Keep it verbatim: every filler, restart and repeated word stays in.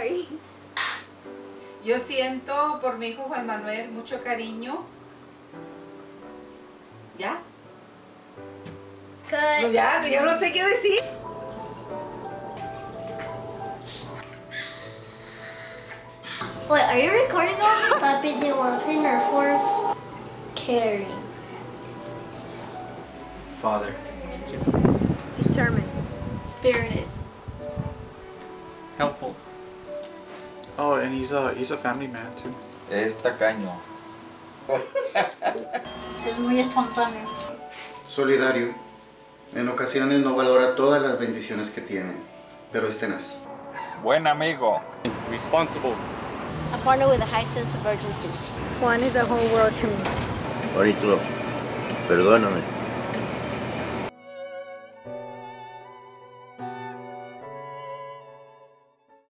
sorry. Yo siento por mi hijo Juan Manuel mucho cariño. ¿Ya? Good. Ya, yo no sé qué decir. Wait, are you recording all this? Papi de Wapin or Force? Caring. Father. Determined. Spirited. Helpful. Oh, and he's a he's a family man too. Es tacaño. Es muy espontáneo. Solidario. En ocasiones no valora todas las bendiciones que tienen, pero es tenaz. Buen amigo. Responsible. A partner with a high sense of urgency. Juan is a whole world to me. Juanito, perdóname.